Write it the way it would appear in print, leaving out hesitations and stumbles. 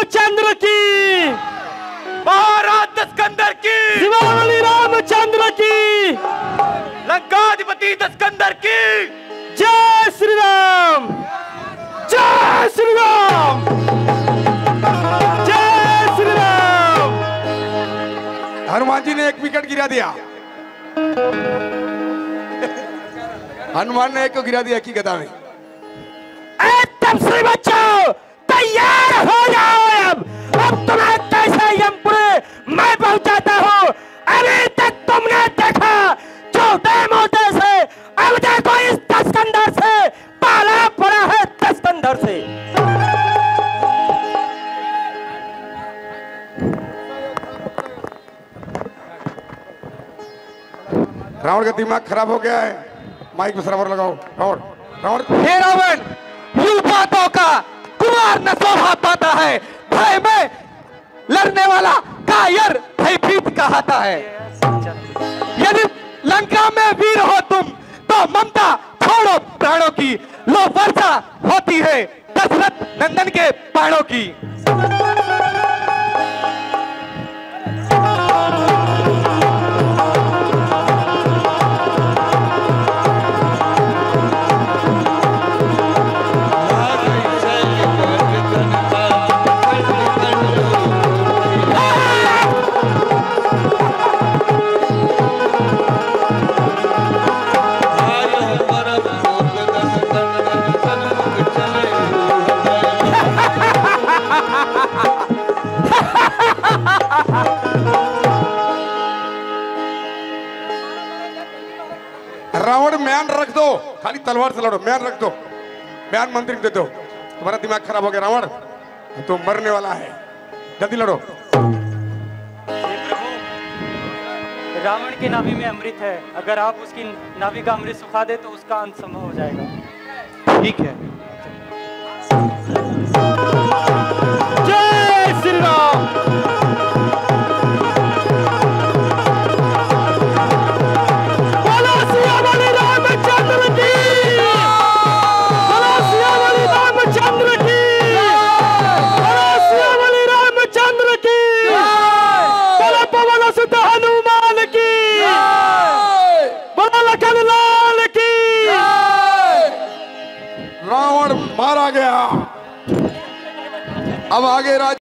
रामचंद्र की, महाराज दस्कंदर की, शिवाली रामचंद्र की, लंकाधिपति दस्कंदर की। जय श्री राम, जय श्री राम, जय श्री राम। हनुमान जी ने एक विकेट गिरा दिया। हनुमान ने एक को गिरा दिया की गदा में। तब से बच्चों तैयार हो जाओ। अब तुम्हें कैसे यमपुरी मैं पहुंचाता हूँ। अभी तक तुमने देखा छोटे मोटे से, अब देखो इस दस्कंदर से, पाला पड़ा है दस्कंदर से। रावण का दिमाग खराब हो गया है। माइक में सरावर लगाओ। रावण, रावण, हे रावण, यूं बातों का कुमार न शोभा पाता है। भय में लड़ने वाला कायर भयभीत कहता है। यदि लंका में वीर हो तुम तो ममता छोड़ो प्राणों की। लो वर्षा होती है दशरथ नंदन के बाणों की। रावण म्यान रख दो, खाली तलवार से लड़ो। म्यान रख दो, म्यान मंत्री दे दो। तुम्हारा दिमाग खराब हो गया रावण, तो मरने वाला है। जल्दी लड़ो। रावण की नाभि में अमृत है। अगर आप उसकी नाभि का अमृत सुखा दे तो उसका अंत संभव हो जाएगा। ठीक है। जय श्री राम। बोलो सियावाली रामचंद्र की, बोलो सियावाली रामचंद्र की, बोलो सियावाली रामचंद्र की, बोलो पवन सुत हनुमान की, बोलो लखन लाल की। रावण मारा गया। अब आगे राज